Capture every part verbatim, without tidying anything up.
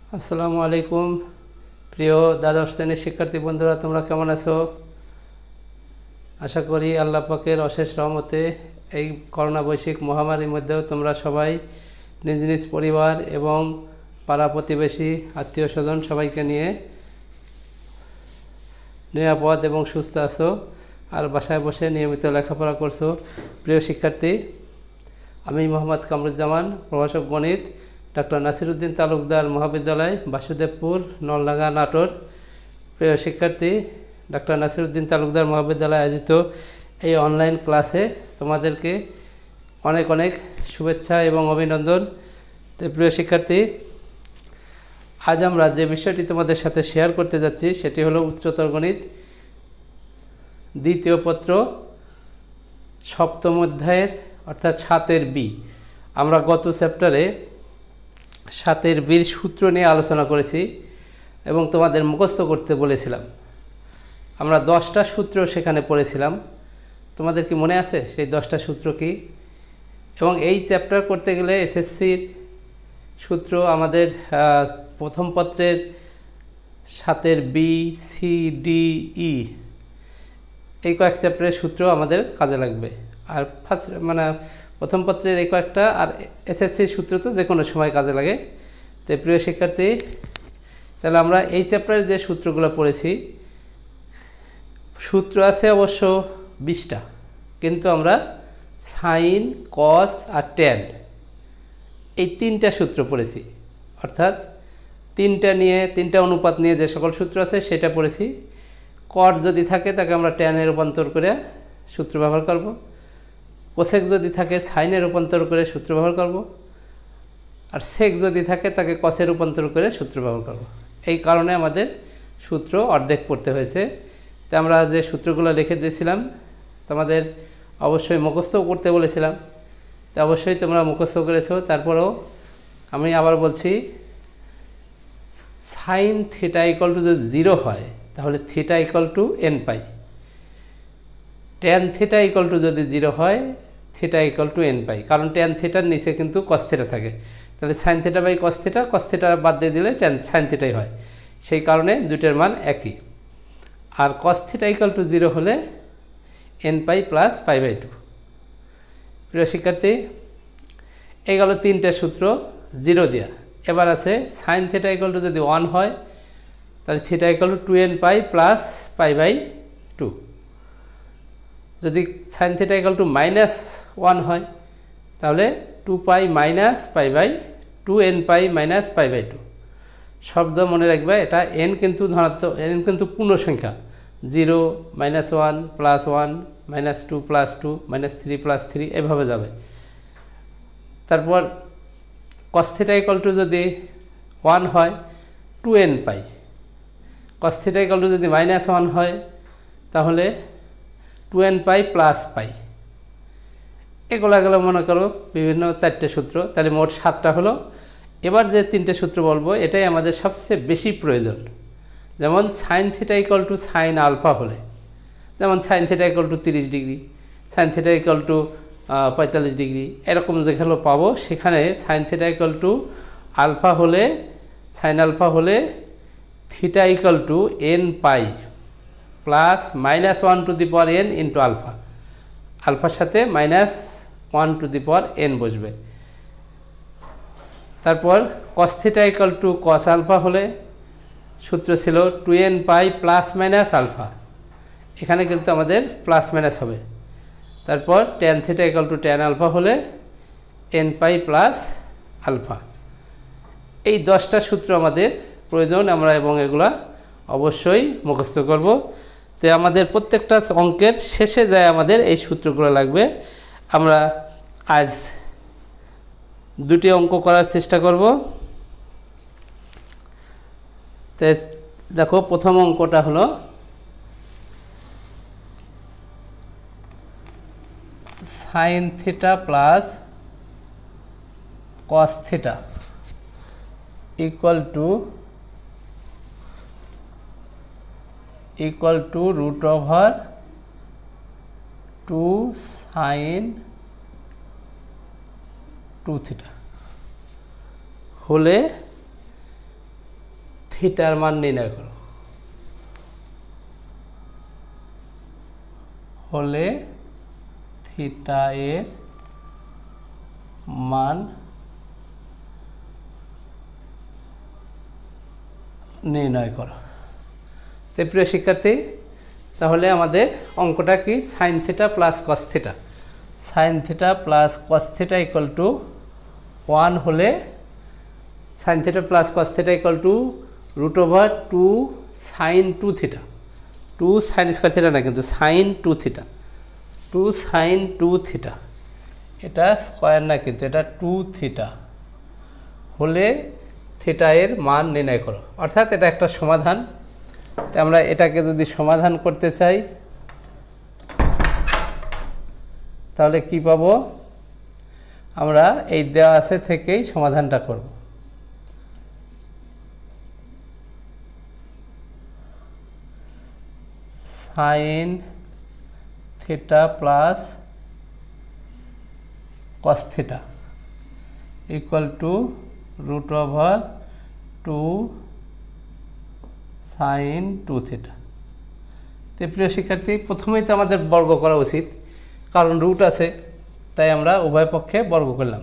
আসসালামু আলাইকুম প্রিয় দ্বাদশ শ্রেণীর শিক্ষার্থী বন্ধুরা, তোমরা কেমন আছো? আশা করি আল্লাহ পাকের অশেষ রহমতে এই করোনা বৈশ্বিক মহামারীর মধ্যেও তোমরা সবাই নিজ নিজ পরিবার এবং পাড়া প্রতিবেশী আত্মীয় স্বজন সবাইকে নিয়ে নিরাপদ এবং সুস্থ আছো আর বাসায় বসে নিয়মিত লেখাপড়া করছো। প্রিয় শিক্ষার্থী, আমি মোহাম্মদ কামরুজ্জামান, প্রভাষক গণিত, ডক্টর নাসিরউদ্দিন তালুকদার মহাবিদ্যালয়, বাসুদেবপুর, নলডাঙ্গা, নাটোর। প্রিয় শিক্ষার্থী, ডক্টর নাসিরউদ্দিন তালুকদার মহাবিদ্যালয় আয়োজিত এই অনলাইন ক্লাসে তোমাদেরকে অনেক অনেক শুভেচ্ছা এবং অভিনন্দন। তো প্রিয় শিক্ষার্থী, আজ আমরা যে বিষয়টি তোমাদের সাথে শেয়ার করতে যাচ্ছি সেটি হলো উচ্চতর গণিত দ্বিতীয় পত্র সপ্তম অধ্যায়ের অর্থাৎ সাতের বি। আমরা গত চ্যাপ্টারে সাতের বির সূত্র নিয়ে আলোচনা করেছি এবং তোমাদের মুখস্থ করতে বলেছিলাম। আমরা দশটা সূত্র সেখানে পড়েছিলাম। তোমাদের কি মনে আছে সেই দশটা সূত্র কি? এবং এই চ্যাপ্টার করতে গেলে এসএসসির সূত্র আমাদের প্রথম পত্রের সাতের বি, সি, ডি, ই এই কয়েক চ্যাপ্টারের সূত্র আমাদের কাজে লাগবে। আর ফার্স্ট মানে প্রথম পত্রের এই কয়েকটা, আর এসএসসির সূত্র তো যে কোনো সময় কাজে লাগে। তো প্রিয় শিক্ষার্থী, তাহলে আমরা এই চ্যাপ্টারে যে সূত্রগুলো পড়েছি, সূত্র আছে অবশ্য বিশটা, কিন্তু আমরা সাইন, কস আর ট্যান এই তিনটা সূত্র পড়েছি। অর্থাৎ তিনটা নিয়ে তিনটা অনুপাত নিয়ে যে সকল সূত্র আছে সেটা পড়েছি। কট যদি থাকে তাকে আমরা ট্যানে রূপান্তর করে সূত্র ব্যবহার করব। কোসেক যদি থাকে সাইনে রূপান্তর করে সূত্র ব্যবহার করব। আর সেক যদি থাকে তাকে কসে রূপান্তর করে সূত্র ব্যবহার করব। এই কারণে আমাদের সূত্র অর্ধেক পড়তে হয়েছে। তো আমরা যে সূত্রগুলো লিখে দিয়েছিলাম তোমাদের অবশ্যই মুখস্থও করতে বলেছিলাম, তো অবশ্যই তোমরা মুখস্থ করেছো। তারপরেও আমি আবার বলছি, সাইন থিটা ইকুয়াল টু যদি জিরো হয় তাহলে theta equal to n pi. Tan theta equal to যদি জিরো হয় theta equal to n pi, কারণ ট্যান থিটার নিচে কিন্তু কস থিটা থাকে। তাহলে sine theta by cos theta, cos theta বাদ দিয়ে দিলে ট্যান সাইন থিটাই হয়। সেই কারণে দুটোর মান একই। আর cos theta equal to zero হলে n pi plus pi by two. প্রিয় শিক্ষার্থী, এই গেল তিনটে সূত্র জিরো দেওয়া। এবার আছে সাইন থিটা ইকুয়াল টু যদি ওয়ান হয় তাহলে theta equal to two n pi plus pi by two. যদি sine theta equal to minus one হয় তাহলে two pi minus pi by two n pi minus pi by two. শব্দ মনে রাখবে, এটা এন কিন্তু ধনাত্মক, এন কিন্তু পূর্ণ সংখ্যা। Zero, minus one, plus one, minus two, plus two, minus three, plus three, এভাবে যাবে। তারপর কস থিটা ইকুয়াল টু যদি ওয়ান হয় two n pi, cos theta equal to যদি মাইনাস ওয়ান হয় তাহলে two n pi plus pi. এগুলো গেলো মনে করো বিভিন্ন চারটে সূত্র, তাহলে মোট সাতটা হলো। এবার যে তিনটে সূত্র বলবো এটাই আমাদের সবচেয়ে বেশি প্রয়োজন। যেমন sine theta equal to sine alpha হলে, যেমন সাইন থিটা ইকুয়াল টু তিরিশ degree, sine theta equal to পঁয়তাল্লিশ ডিগ্রি, এরকম যেখানে পাবো সেখানে sine theta equal to alpha হলে, সাইন আলফা হলে theta equal to n pi plus minus one to the power n into alpha. আলফার সাথে minus one to the power n বসবে। তারপর cos theta equal to cos alpha হলে সূত্র ছিল two n pi plus minus alpha, এখানে কিন্তু আমাদের প্লাস মাইনাস হবে। তারপর tan theta equal to tan alpha হলে এন পাই প্লাস আলফা। এই দশটা সূত্র আমাদের প্রয়োজন আমরা, এবং এগুলা অবশ্যই মুখস্থ করব। তো আমাদের প্রত্যেকটা অঙ্কের শেষে যায় আমাদের এই সূত্রগুলো লাগবে। আমরা আজ দুটি অঙ্ক করার চেষ্টা করব। তো দেখো, প্রথম অঙ্কটা হলো sine theta plus cos theta equal to equal to root over two sine two theta হলে থিটার মান নির্ণয় করো, হলে থিটা এর মান নির্ণয় করো। তো প্রিয় শিক্ষার্থী, তাহলে আমাদের অঙ্কটা কি? Sine theta plus cos theta. Sine theta plus cos theta equal to one হলে sine theta plus cos theta equal to root over two sine two theta, two sine square theta না কিন্তু sine two theta, two sine two theta, এটা square না কিন্তু এটা two theta হলে theta এর মান নির্ণয় করো। অর্থাৎ এটা একটা সমাধান। তো আমরা এটাকে যদি সমাধান করতে চাই তাহলে কি পাবো? আমরা এই দেওয়া আছে থেকেই সমাধানটা করব। Sine theta plus cos theta equal to root over two sine two theta. তো প্রিয় শিক্ষার্থী, প্রথমেই তো আমাদের বর্গ করা উচিত, কারণ রুট আছে, তাই আমরা উভয় পক্ষে বর্গ করলাম।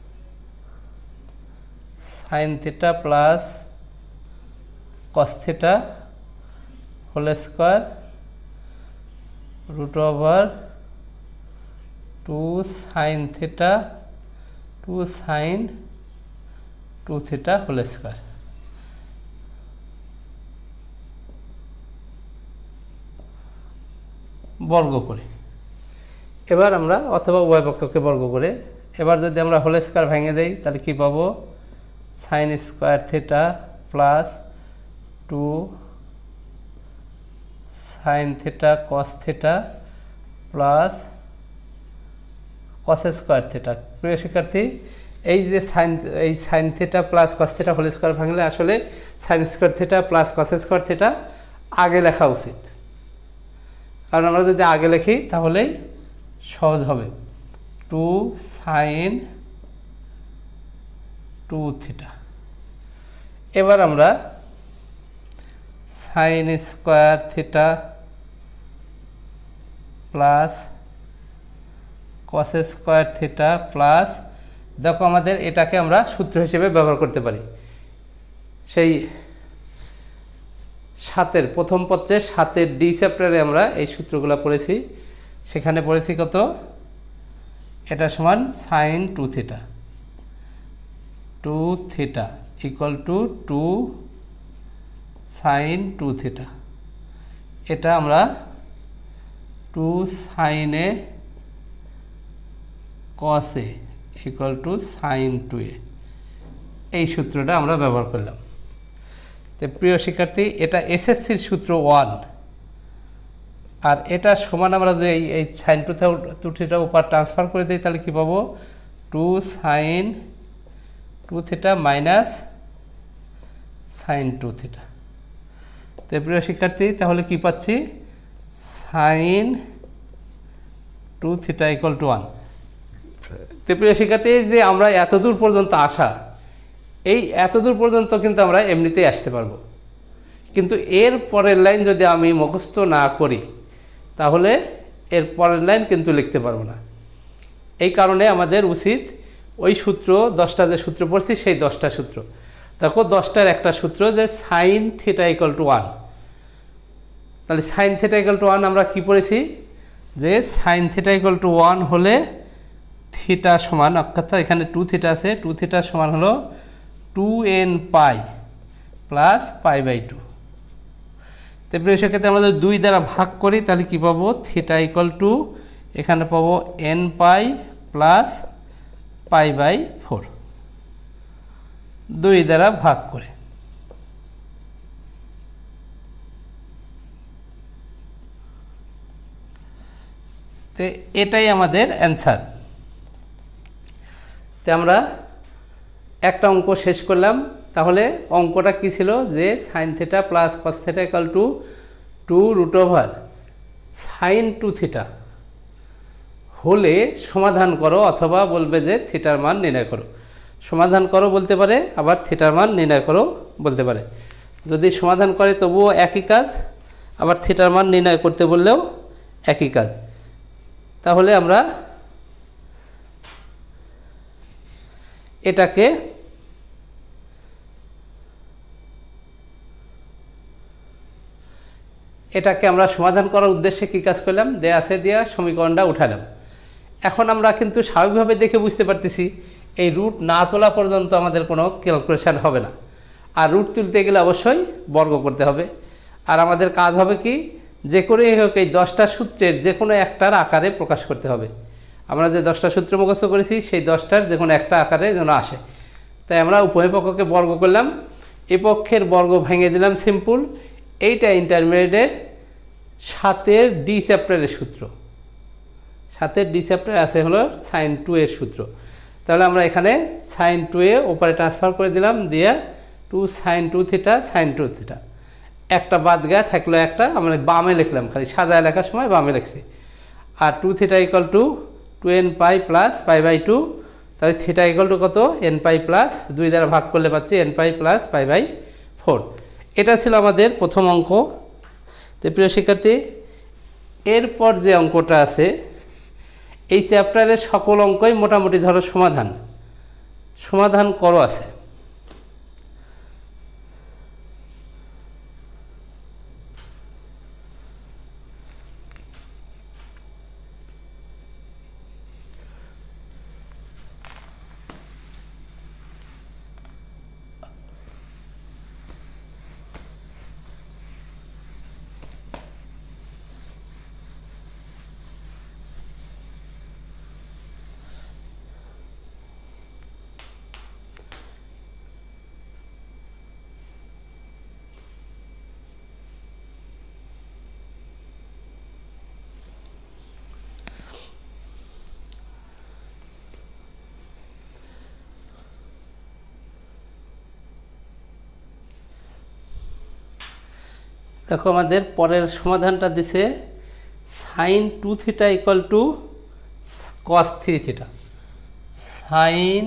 Sine theta plus cos theta whole square root over two sine theta two sine two theta whole square. বর্গ করে এবার আমরা অথবা উভয় পক্ষকে বর্গ করে এবার যদি আমরা হোল স্কোয়ার ভেঙে দেই তাহলে কি পাবো? Sine square theta plus two sine theta cos theta plus cos square theta. প্রিয় শিক্ষার্থী, এই যে সাইন এই sine theta plus cos theta whole square ভাঙলে আসলে sine square theta plus cos square theta আগে লেখা উচিত, কারণ আমরা যদি আগে লিখি তাহলেই সহজ হবে। Two sine two theta. এবার আমরা sine square theta plus cos square theta plus, দেখো আমাদের এটাকে আমরা সূত্র হিসেবে ব্যবহার করতে পারি। সেই সাতের প্রথম পত্রে সাতের ডি চ্যাপ্টারে আমরা এই সূত্রগুলো পড়েছি। সেখানে পড়েছি কত? এটা সমান sine two theta, two theta equal to two sine two theta. এটা আমরা টু সাইনে কসে equal to sine two A, এই সূত্রটা আমরা ব্যবহার করলাম। তো প্রিয় শিক্ষার্থী, এটা এসএসসির সূত্র ওয়ান, আর এটা সমান আমরা যদি এই এই সাইন টু টু থিটা উপর ট্রান্সফার করে দিই তাহলে কী পাবো? Two sine two theta minus sine two theta. তো প্রিয় শিক্ষার্থী, তাহলে কি পাচ্ছি? Sine two theta equal to one. তো প্রিয় শিক্ষার্থী, যে আমরা এতদূর পর্যন্ত আসা, এই এতদূর পর্যন্ত কিন্তু আমরা এমনিতেই আসতে পারবো, কিন্তু এর পরের লাইন যদি আমি মুখস্থ না করি তাহলে এর পরের লাইন কিন্তু লিখতে পারবো না। এই কারণে আমাদের উচিত ওই সূত্র দশটা যে সূত্র পড়ছি সেই দশটা সূত্র, দেখো দশটার একটা সূত্র যে sine theta equal to one. তাহলে sine theta equal to one আমরা কী পড়েছি? যে sine theta equal to one হলে থিটা সমান, অর্থাৎ এখানে টু থিটা আছে, টু থিটা সমান হলো two n pi plus pi by two. তো প্রিয় সেক্ষেত্রে আমরা যদি দুই দ্বারা ভাগ করি তাহলে কী পাবো? থিটা ইকুয়াল টু এখানে পাবো n pi plus pi by four, দুই দ্বারা ভাগ করে। তো এটাই আমাদের অ্যান্সার। তো আমরা একটা অঙ্ক শেষ করলাম। তাহলে অঙ্কটা কী ছিল? যে sine theta plus cos theta equal to two root over sine two theta হলে সমাধান করো, অথবা বলবে যে থিটার মান নির্ণয় করো। সমাধান করো বলতে পারে, আবার থিটার মান নির্ণয় করো বলতে পারে। যদি সমাধান করে তবুও একই কাজ, আবার থিটার মান নির্ণয় করতে বললেও একই কাজ। তাহলে আমরা এটাকে এটাকে আমরা সমাধান করার উদ্দেশ্যে কী কাজ করলাম, দেয়া আছে দেওয়া সমীকরণটা উঠালাম। এখন আমরা কিন্তু স্বাভাবিকভাবে দেখে বুঝতে পারতেছি এই রুট না তোলা পর্যন্ত আমাদের কোনো ক্যালকুলেশান হবে না, আর রুট তুলতে গেলে অবশ্যই বর্গ করতে হবে। আর আমাদের কাজ হবে কি, যে করেই হোক এই দশটা সূত্রের যে কোনো একটার আকারে প্রকাশ করতে হবে। আমরা যে দশটা সূত্র মুখস্থ করেছি সেই দশটার যে কোনো একটা আকারে যেন আসে। তাই আমরা উভয় পক্ষকে বর্গ করলাম, এ পক্ষের বর্গ ভেঙে দিলাম সিম্পল। এইটা ইন্টারমিডিয়েটের সাতের ডি চ্যাপ্টারের সূত্র, সাতের ডি চ্যাপ্টার আছে হলো সাইন টু এর সূত্র। তাহলে আমরা এখানে সাইন টু এ ওপরে ট্রান্সফার করে দিলাম, দিয়ে two sine two theta sine two theta, একটা বাদ গা থাকলো একটা, আমরা বামে লিখলাম, খালি সাজায় লেখার সময় বামে লিখছি। আর two theta equal to two n pi plus pi by two, তাহলে থিটা ইকুয়াল টু কত, এন পাই প্লাস দুই দ্বারা ভাগ করলে পাচ্ছি n pi plus pi by four. এটা ছিল আমাদের প্রথম অঙ্ক। তো প্রিয় শিক্ষার্থী, এরপর যে অঙ্কটা আছে, এই চ্যাপ্টারের সকল অঙ্কই মোটামুটি ধরো সমাধান সমাধান করো আছে। দেখো আমাদের পরের সমাধানটা দিছে sine two theta equal to cos three theta. Sine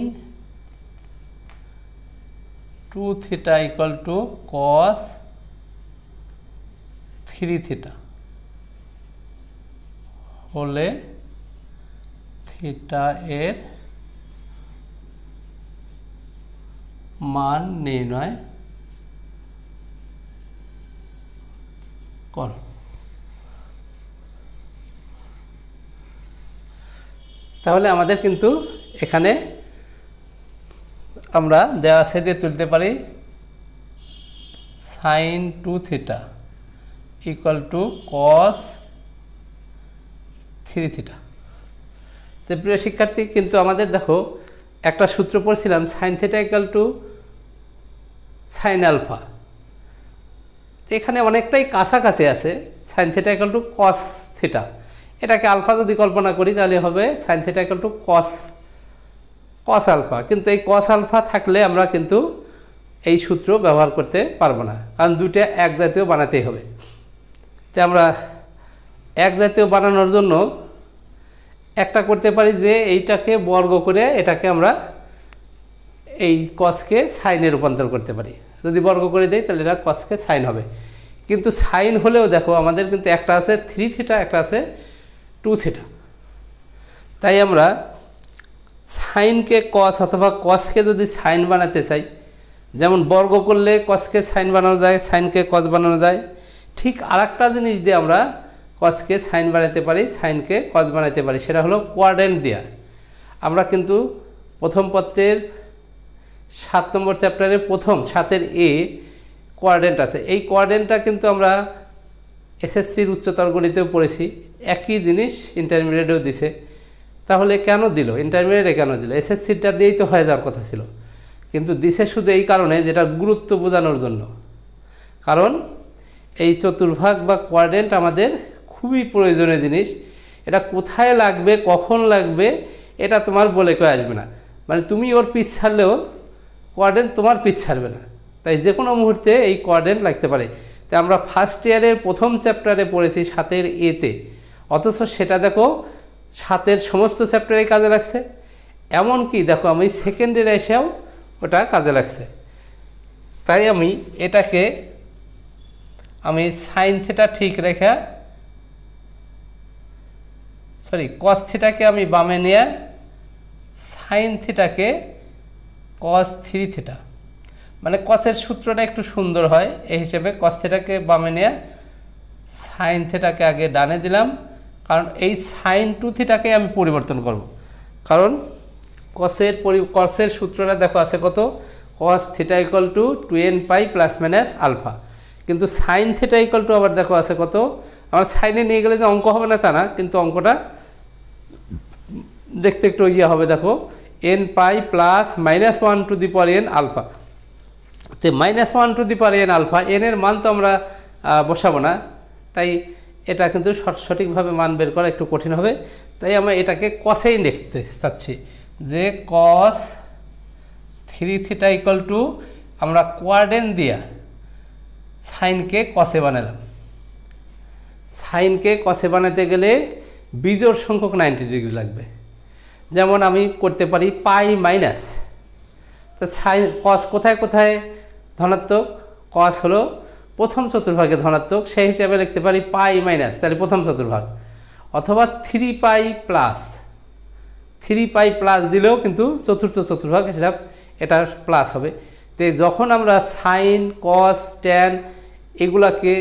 two theta equal to cos three theta হলে থিটা এর মান নির্ণয় করো। তাহলে আমাদের কিন্তু এখানে আমরা দেওয়া আছে দিয়ে তুলতে পারি sine two theta equal to cos three theta. তো প্রিয় শিক্ষার্থী, কিন্তু আমাদের দেখো একটা সূত্র পড়ছিলাম sine theta equal to sine alpha, এখানে অনেকটাই কাছাকাছি আছে। Sine theta equal to cos theta, এটাকে আলফা যদি কল্পনা করি তাহলে হবে sine theta equal to cos cos alpha. কিন্তু এই কস আলফা থাকলে আমরা কিন্তু এই সূত্র ব্যবহার করতে পারবো না, কারণ দুইটা এক জাতীয় বানাতেই হবে। তো আমরা এক জাতীয় বানানোর জন্য একটা করতে পারি যে এইটাকে বর্গ করে এটাকে আমরা এই কসকে সাইনে রূপান্তর করতে পারি। যদি বর্গ করে দেই তাহলে এটা কসকে সাইন হবে। কিন্তু সাইন হলেও দেখো আমাদের কিন্তু একটা আছে থ্রি থিটা, একটা আছে টু থিটা। তাই আমরা সাইনকে কস অথবা কসকে যদি সাইন বানাতে চাই, যেমন বর্গ করলে কসকে সাইন বানানো যায়, সাইনকে কস বানানো যায়, ঠিক আর একটা জিনিস দিয়ে আমরা কসকে সাইন বানাতে পারি, সাইনকে কস বানাতে পারি, সেটা হলো কোয়াড্রেন্ট দেওয়া। আমরা কিন্তু প্রথম পত্রের সাত নম্বর চ্যাপ্টারে প্রথম সাতের এ কোয়াড্রেন্ট আছে। এই কোয়াড্রেন্টটা কিন্তু আমরা এসএসসির উচ্চতর গণিতেও পড়েছি, একই জিনিস ইন্টারমিডিয়েটেও দিছে। তাহলে কেন দিল ইন্টারমিডিয়েটে, কেন দিল? এসএসসিটা দিয়েই তো হয়ে যাওয়ার কথা ছিল, কিন্তু দিছে শুধু এই কারণে যেটা গুরুত্ব বোঝানোর জন্য। কারণ এই চতুর্ভাগ বা কোয়াড্রেন্ট আমাদের খুবই প্রয়োজনীয় জিনিস। এটা কোথায় লাগবে, কখন লাগবে, এটা তোমার বলে কেউ আসবে না। মানে তুমি ওর পিছ ছাড়লেও কোয়াড্রেন্ট তোমার পিছ ছাড়বে না। তাই যে কোনো মুহূর্তে এই কোয়াড্রেন্ট লাগতে পারে। তাই আমরা ফার্স্ট ইয়ারের প্রথম চ্যাপ্টারে পড়েছি সাতের এতে, অথচ সেটা দেখো সাতের সমস্ত চ্যাপ্টারে কাজে লাগছে। এমনকি দেখো আমি সেকেন্ড ইয়ারে এসেও ওটা কাজে লাগছে। তাই আমি এটাকে আমি সাইন থিটা ঠিক রেখে সরি কস থিটাকে আমি বামে নিয়ে সাইন থিটাকে কস থ্রি থিটা, মানে কসের সূত্রটা একটু সুন্দর হয় এই হিসেবে কস থিটাকে বামে নিয়ে সাইন থিটাকে আগে ডানে দিলাম, কারণ এই সাইন টু থিটাকে আমি পরিবর্তন করব, কারণ কসের পরি কসের সূত্রটা দেখো আছে কত, cos theta equal to two n pi plus minus alpha, কিন্তু সাইন থিটা ইকুয়াল টু আবার দেখো আছে কত, আমার সাইনে নিয়ে গেলে যে অঙ্ক হবে না তা না, কিন্তু অঙ্কটা দেখতে একটু ইয়ে হবে, দেখো n pi plus minus one to the power n alpha, তো minus one to the power n alpha, n এর মান তো আমরা বসাবো না, তাই এটা কিন্তু সঠিকভাবে মান বের করা একটু কঠিন হবে, তাই আমরা এটাকে কসেই লিখতে চাচ্ছি যে cos three theta equal to আমরা কোয়াড্রেন্ট দিয়া সাইনকে কসে বানালাম, সাইনকে কসে বানাতে গেলে বিজোড় সংখ্যক নাইনটি ডিগ্রি লাগবে, যেমন আমি করতে পারি পাই মাইনাস, তো সাইন কস কোথায় কোথায় ধনাত্মক, কস হলো প্রথম চতুর্ভাগে ধনাত্মক, সেই হিসাবে লিখতে পারি পাই মাইনাস, তাহলে প্রথম চতুর্ভাগ, অথবা three pi plus, three pi plus দিলেও কিন্তু চতুর্থ চতুর্ভাগ হিসাব এটা প্লাস হবে। তো যখন আমরা সাইন কস ট্যান এগুলাকে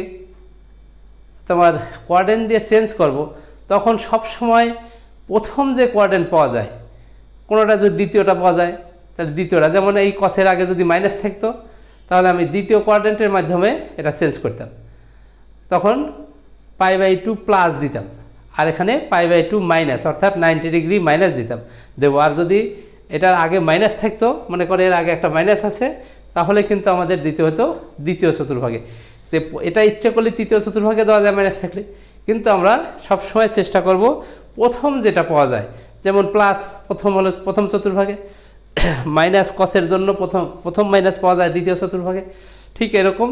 তোমার কোয়াড্রেন্ট দিয়ে চেঞ্জ করব, তখন সব সময় প্রথম যে কোয়াড্রেন্ট পাওয়া যায়, কোনোটা যদি দ্বিতীয়টা পাওয়া যায় তাহলে দ্বিতীয়টা, যেমন এই কসের আগে যদি মাইনাস থাকতো তাহলে আমি দ্বিতীয় কোয়াড্রেন্টের মাধ্যমে এটা চেঞ্জ করতাম, তখন পাই বাই টু প্লাস দিতাম, আর এখানে পাই বাই টু মাইনাস, অর্থাৎ নাইনটি ডিগ্রি মাইনাস দিতাম দেবো, আর যদি এটার আগে মাইনাস থাকতো, মনে করে এর আগে একটা মাইনাস আছে, তাহলে কিন্তু আমাদের দিতে হতো দ্বিতীয় চতুর্ভাগে, তো এটা ইচ্ছে করলে তৃতীয় চতুর্ভাগে দেওয়া যায় মাইনাস থাকলে, কিন্তু আমরা সবসময় চেষ্টা করব প্রথম যেটা পাওয়া যায়, যেমন প্লাস প্রথম হলো প্রথম চতুর্ভাগে, মাইনাস কসের জন্য প্রথম প্রথম মাইনাস পাওয়া যায় দ্বিতীয় চতুর্ভাগে, ঠিক এরকম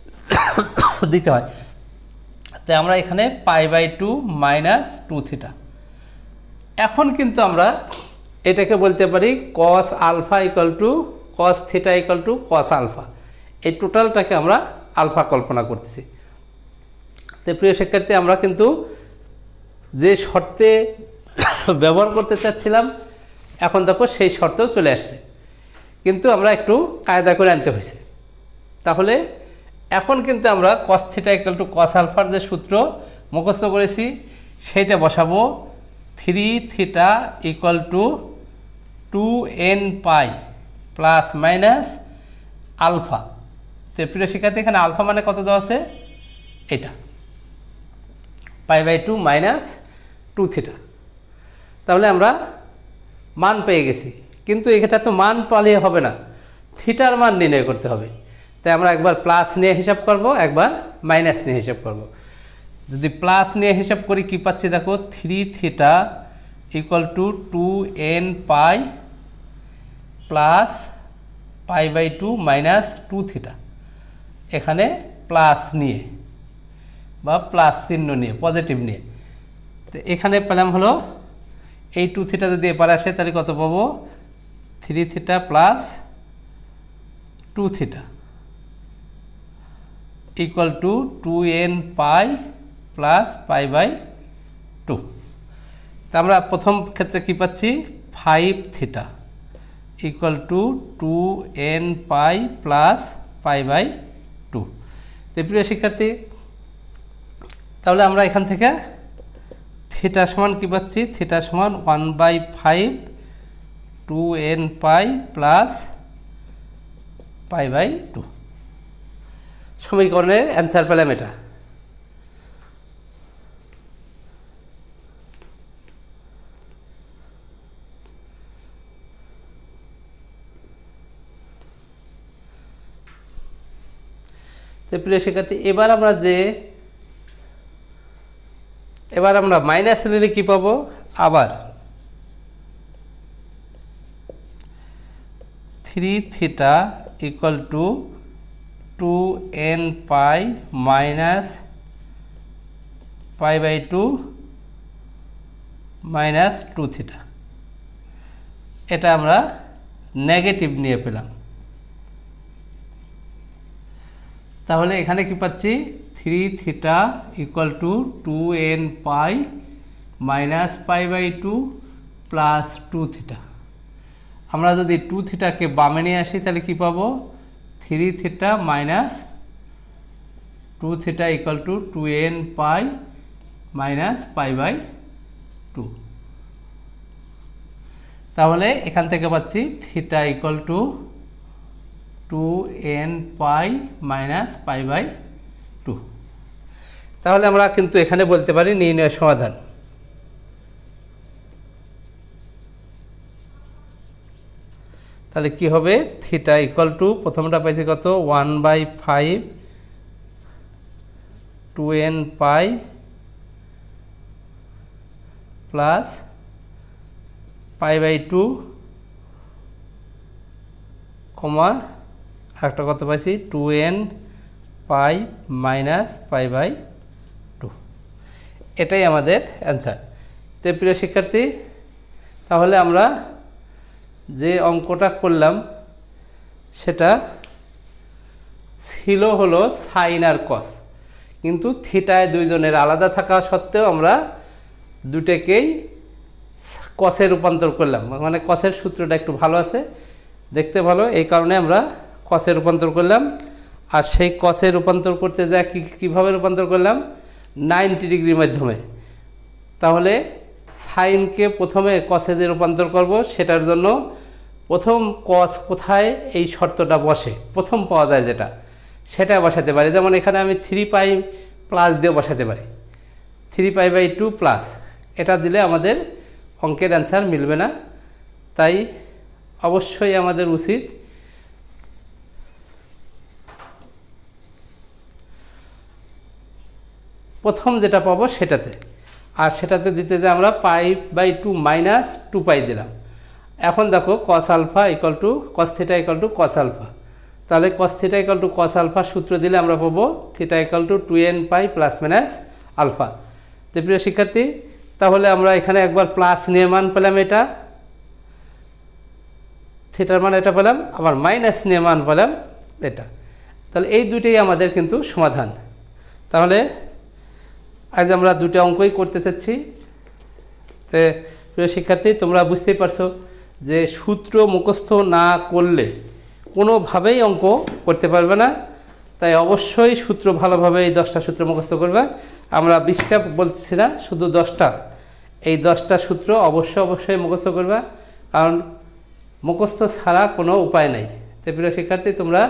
দিতে হয়। তাই আমরা এখানে pi by two minus two theta, এখন কিন্তু আমরা এটাকে বলতে পারি cos alpha equal to cos theta equal to cos alpha, এই টোটালটাকে আমরা আলফা কল্পনা করতেছি। তো প্রিয় শিক্ষার্থী, আমরা কিন্তু যে শর্তে ব্যবহার করতে চাচ্ছিলাম এখন দেখো সেই শর্তেও চলে আসছে, কিন্তু আমরা একটু কায়দা করে আনতে হয়েছে, তাহলে এখন কিন্তু আমরা cos theta equal to cos আলফার যে সূত্র মুখস্থ করেছি সেইটা বসাবো, three theta equal to two n pi plus minus alpha. তো প্রিয় শিক্ষার্থী, এখানে আলফা মানে কত দেওয়া আছে, এটা pi by two minus two theta, তাহলে আমরা মান পেয়ে গেছি, কিন্তু এটা তো মান পালিয়ে হবে না, থিটার মান নির্ণয় করতে হবে, তাই আমরা একবার প্লাস নিয়ে হিসাব করব, একবার মাইনাস নিয়ে হিসাব করব। যদি প্লাস নিয়ে হিসাব করি কি পাচ্ছি দেখো, three theta equal to two n pi plus pi by two minus two theta, এখানে প্লাস নিয়ে বা প্লাস চিহ্ন নিয়ে পজিটিভ নিয়ে, তো এখানে পেলাম হলো এই টু থিটা যদি এপারে আসে তাহলে কত পাবো, three theta plus two theta equal to two n pi plus pi by two. তা আমরা প্রথম ক্ষেত্রে কি পাচ্ছি, five theta equal to two n pi plus pi by two. তো প্রিয় শিক্ষার্থী, তাহলে আমরা এখান থেকে থিটা সমান কি পাচ্ছি, থিটা সমান one by five two n pi plus pi by two, সমীকরণের অ্যান্সার পেলাম এটা। তো প্রিয় শিক্ষার্থী, এবার আমরা যে এবার আমরা মাইনাস নিলে কি পাবো, আবার three theta equal to two n pi minus pi by two minus two theta, এটা আমরা নেগেটিভ নিয়ে পেলাম। তাহলে এখানে কি পাচ্ছি three theta equal to two n pi minus pi by two plus two theta. আমরা যদি টু থিটাকে বামে নিয়ে আসি তাহলে কি পাবো three theta minus two theta equal to two n pi minus pi by two. তাহলে এখান থেকে পাচ্ছি theta equal to two n pi minus pi by two. তাহলে আমরা কিন্তু এখানে বলতে পারি নির্ণয় সমাধান। তাহলে কি হবে থিটা ইকুয়াল টু প্রথমটা পাইছি কত one by five two n pi plus pi by two comma আরেকটা কত পাইছি two n pi minus pi by two. এটাই আমাদের অ্যান্সার। তো প্রিয় শিক্ষার্থী, তাহলে আমরা যে অঙ্কটা করলাম সেটা ছিল হলো সাইন আর কস, কিন্তু থিটায় দুইজনের আলাদা থাকা সত্ত্বেও আমরা দুটোকেই কসে রূপান্তর করলাম, মানে কসের সূত্রটা একটু ভালো আছে, দেখতে ভালো, এই কারণে আমরা কসে রূপান্তর করলাম। আর সেই কসে রূপান্তর করতে যা কী কীভাবে রূপান্তর করলাম নাইনটি ডিগ্রির মাধ্যমে। তাহলে সাইনকে প্রথমে কসে যে রূপান্তর করব সেটার জন্য প্রথম কস কোথায় এই শর্তটা বসে, প্রথম পাওয়া যায় যেটা সেটা বসাতে পারি। যেমন এখানে আমি থ্রি পাই প্লাস দিয়ে বসাতে পারি, three pi by two plus, এটা দিলে আমাদের অঙ্কের অ্যান্সার মিলবে না। তাই অবশ্যই আমাদের উচিত প্রথম যেটা পাবো সেটাতে, আর সেটাতে দিতে যে আমরা pi by two minus two pi দিলাম। এখন দেখো cos alpha equal to cos theta equal to cos alpha, তাহলে cos theta equal to cos alpha সূত্র দিলে আমরা পাবো theta equal to two n pi plus minus alpha. তো প্রিয় শিক্ষার্থী, তাহলে আমরা এখানে একবার প্লাস নিয়ে মান পেলাম, এটা থিটার মান এটা পেলাম, আবার মাইনাস নিয়ে মান পেলাম এটা। তাহলে এই দুইটাই আমাদের কিন্তু সমাধান। তাহলে আজ আমরা দুটো অঙ্কই করতে চাচ্ছি। তো প্রিয় শিক্ষার্থী, তোমরা বুঝতেই পারছো যে সূত্র মুখস্থ না করলে কোনোভাবেই অঙ্ক করতে পারবে না। তাই অবশ্যই সূত্র ভালোভাবে এই দশটা সূত্র মুখস্থ করবে। আমরা বিশটা বলছি না, শুধু দশটা, এই দশটা সূত্র অবশ্যই অবশ্যই মুখস্থ করবে, কারণ মুখস্থ ছাড়া কোনো উপায় নাই। তো প্রিয় শিক্ষার্থী, তোমরা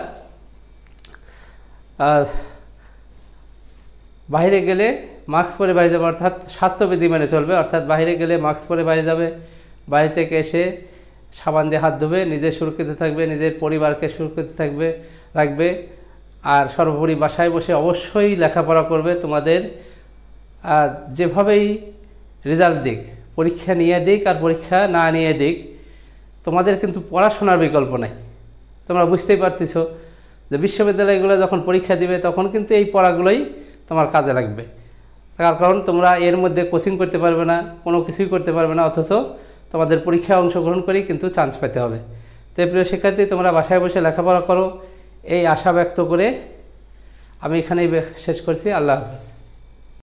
বাইরে গেলে মাস্ক পরে বাইরে যাবে, অর্থাৎ স্বাস্থ্যবিধি মেনে চলবে, অর্থাৎ বাইরে গেলে মাস্ক পরে বাইরে যাবে, বাইরে থেকে এসে সাবান দিয়ে হাত ধুবে, নিজে সুরক্ষিত থাকবে, নিজের পরিবারকে সুরক্ষিত থাকবে রাখবে। আর সর্বোপরি বাসায় বসে অবশ্যই লেখাপড়া করবে। তোমাদের যেভাবেই রেজাল্ট দিক, পরীক্ষা নিয়ে দিক আর পরীক্ষা না নিয়ে দিক, তোমাদের কিন্তু পড়াশোনার বিকল্প নাই। তোমরা বুঝতেই পারতেছ যে বিশ্ববিদ্যালয়গুলো যখন পরীক্ষা দিবে তখন কিন্তু এই পড়াগুলোই তোমার কাজে লাগবে। তার কারণ তোমরা এর মধ্যে কোচিং করতে পারবে না, কোনো কিছুই করতে পারবে না, অথচ তোমাদের পরীক্ষায় অংশগ্রহণ করেই কিন্তু চান্স পেতে হবে। তো প্রিয় শিক্ষার্থী, তোমরা বাসায় বসে লেখাপড়া করো, এই আশা ব্যক্ত করে আমি এখানেই শেষ করছি। আল্লাহ হাফেজ।